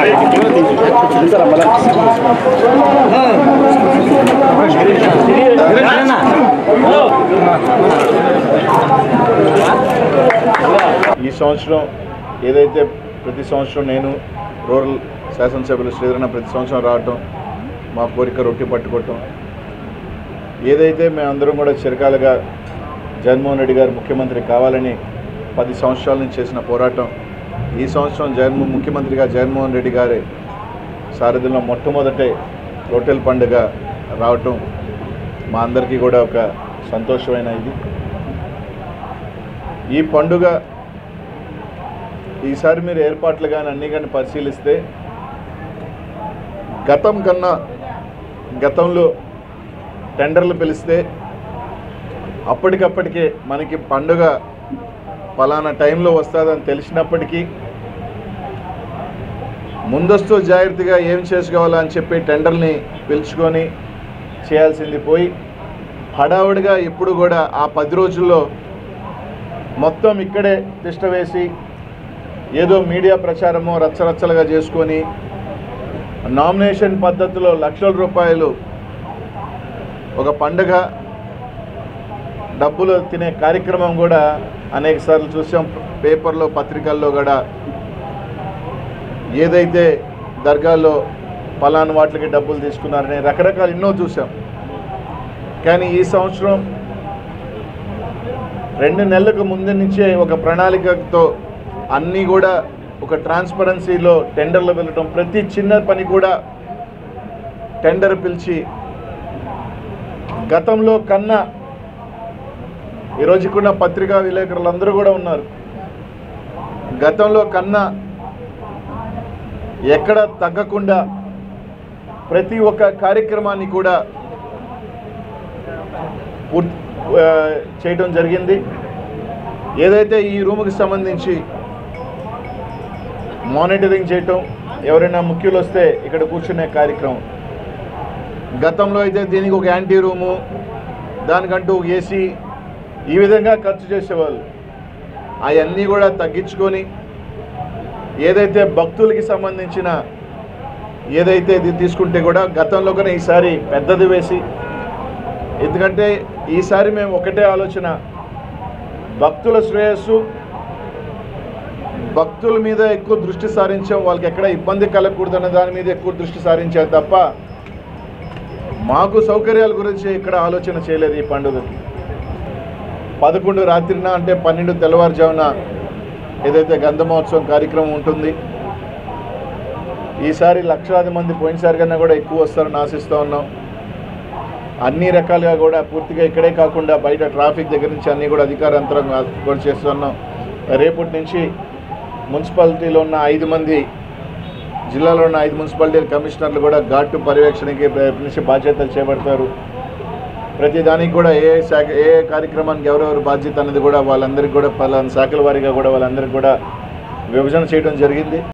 ఈ సంవత్సరం ఏదైతే ప్రతి సంవత్సరం నేను రూరల్ శాసనసభ్యులు శ్రీధరన్న ప్రతి సంవత్సరం రావటం మా కోరిక రొట్టి పట్టుకోవటం ఏదైతే మేమందరం కూడా చిరకాలుగా జగన్మోహన్ రెడ్డి గారు ముఖ్యమంత్రి కావాలని 10 సంవత్సరాల నుంచి చేసిన పోరాటం ఈ సంవత్సరం ముఖ్యమంత్రిగా జగన్మోహన్ రెడ్డి గారి సారథ్యంలో మొట్టమొదటే రొట్టెల పండుగ రావటం మా అందరికీ కూడా ఒక సంతోషమైన ఇది. ఈ పండుగ ఈసారి మీరు ఏర్పాట్లు కానీ అన్నీ కానీ పరిశీలిస్తే గతంలో టెండర్లు పిలిస్తే అప్పటికప్పటికే మనకి పండుగ పలానా టైంలో వస్తుందని తెలిసినప్పటికీ ముందస్తు జాగ్రత్తగా ఏం చేసుకోవాలని చెప్పి టెండర్ని పిలుచుకొని చేయాల్సింది పోయి హడావుడిగా ఇప్పుడు కూడా ఆ 10 రోజుల్లో మొత్తం ఇక్కడే తిష్ట వేసి ఏదో మీడియా ప్రచారమో రచ్చరచ్చలుగా చేసుకొని నామినేషన్ పద్ధతిలో లక్షల రూపాయలు ఒక పండుగ డబ్బులు తినే కార్యక్రమం కూడా అనేక సార్లు చూసాం. పేపర్లో పత్రికల్లో కూడా ఏదైతే దర్గాల్లో పలానా వాటికి డబ్బులు తీసుకున్నారని రకరకాలు ఎన్నో చూసాం. కానీ ఈ సంవత్సరం 2 నెలలకు ముందు నుంచే ఒక ప్రణాళికతో అన్నీ కూడా ఒక ట్రాన్స్పరెన్సీలో టెండర్లు వెళ్ళటం, ప్రతి చిన్న పని కూడా టెండర్ పిలిచి గతంలో కన్నా ఈరోజుకున్న పత్రికా విలేకరులందరూ కూడా ఉన్నారు. గతంలో కన్నా ఎక్కడ తగ్గకుండా ప్రతి ఒక్క కార్యక్రమాన్ని కూడా చేయటం జరిగింది. ఏదైతే ఈ రూముకి సంబంధించి మానిటరింగ్ చేయటం, ఎవరైనా ముఖ్యులు వస్తే ఇక్కడ కూర్చునే కార్యక్రమం, గతంలో అయితే దీనికి ఒక యాంటీ రూము, దానికంటూ ఏసీ, ఈ విధంగా ఖర్చు చేసేవాళ్ళు. అవన్నీ కూడా తగ్గించుకొని ఏదైతే భక్తులకి సంబంధించిన ఏదైతే ఇది తీసుకుంటే కూడా గతంలో కూడా ఈసారి పెద్దది వేసి, ఎందుకంటే ఈసారి మేము ఒకటే ఆలోచన, భక్తుల శ్రేయస్సు, భక్తుల మీద ఎక్కువ దృష్టి సారించాం, వాళ్ళకి ఎక్కడ ఇబ్బంది కలగకూడదన్న దాని మీద ఎక్కువ దృష్టి సారించాం తప్ప మాకు సౌకర్యాల గురించి ఇక్కడ ఆలోచన చేయలేదు. ఈ పండుగకి 11 రాత్రిన అంటే 12 తెల్లవారుజామున ఏదైతే గంధ మహోత్సవం కార్యక్రమం ఉంటుంది. ఈసారి లక్షలాది మంది పోయినసారి కన్నా కూడా ఎక్కువ వస్తారని ఆశిస్తూ ఉన్నాం. అన్ని రకాలుగా కూడా పూర్తిగా ఇక్కడే కాకుండా బయట ట్రాఫిక్ దగ్గర నుంచి అన్నీ కూడా అధికార యంత్రాంగం కూడా చేస్తున్నాం. రేపటి నుంచి మున్సిపాలిటీలో ఉన్న 5 మంది, జిల్లాలో ఉన్న 5 మున్సిపాలిటీ కమిషనర్లు కూడా ఘాటు పర్యవేక్షణకి నుంచి బాధ్యతలు చేపడతారు. ప్రతి దానికి కూడా ఏ కార్యక్రమానికి ఎవరెవరు బాధ్యత అనేది కూడా వాళ్ళందరికీ కూడా పలానా శాఖల వారీగా కూడా వాళ్ళందరికీ కూడా విభజన చేయడం జరిగింది.